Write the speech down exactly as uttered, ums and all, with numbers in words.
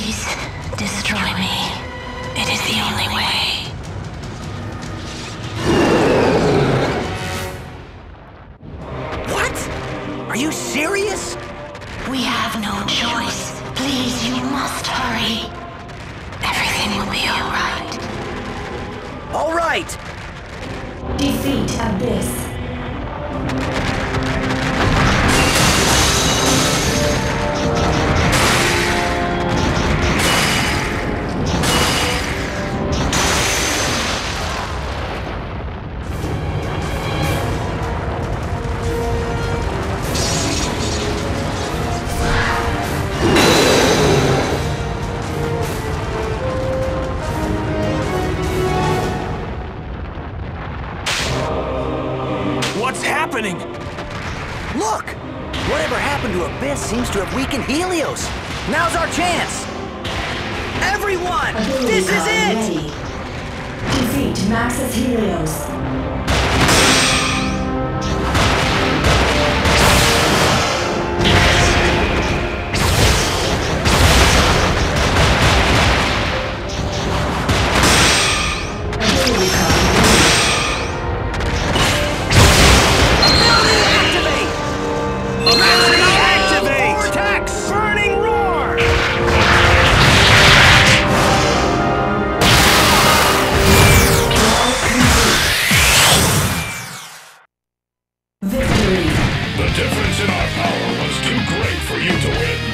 Please, destroy me. It is the only way. What? Are you serious? We have no choice. Please, you must hurry. Everything will be all right. All right! Defeat Abyss. What's happening? Look! Whatever happened to Abyss seems to have weakened Helios. Now's our chance! Everyone! This is it! Defeat Max's Helios. The difference in our power was too great for you to win.